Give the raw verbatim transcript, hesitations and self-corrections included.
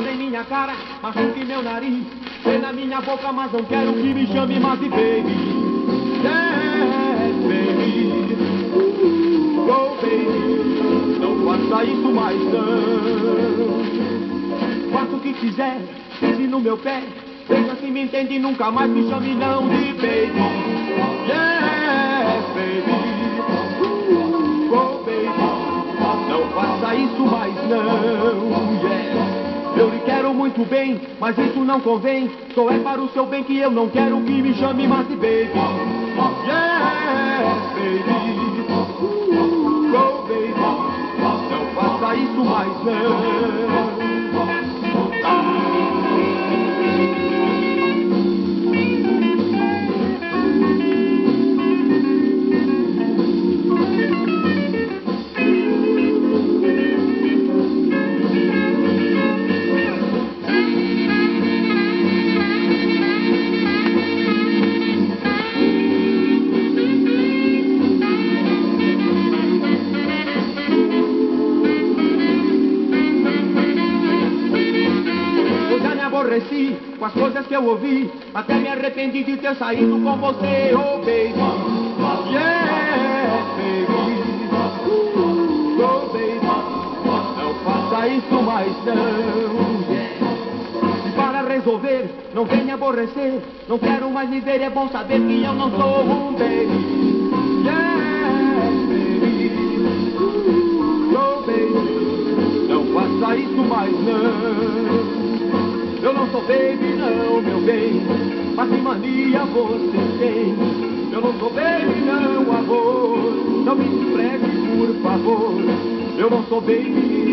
Fala em minha cara, machuque meu nariz. Vem na minha boca, mas não quero que me chame mais de baby. Yeah, baby. Oh, baby. Não faça isso mais não. Faça o que quiser, pise no meu pé. Veja se me entende e nunca mais me chame não de baby. Yeah, baby. Oh, baby. Não faça isso mais não. Yeah. Eu lhe quero muito bem, mas isso não convém. Só é para o seu bem que eu não quero que me chame mais de baby. Yeah, baby. Oh, baby. Não faça isso mais não. Aborreci com as coisas que eu ouvi, até me arrependi de ter saído com você, oh baby. Yeah, baby. Oh baby. Não faça isso mais não. Yeah. E para resolver, não venha aborrecer. Não quero mais me ver, é bom saber que eu não sou um baby. Yeah, baby. Oh baby. Não faça isso mais não. Eu não sou baby não, meu bem, mas que mania você tem. Eu não sou baby não, amor, não me despreze por favor. Eu não sou baby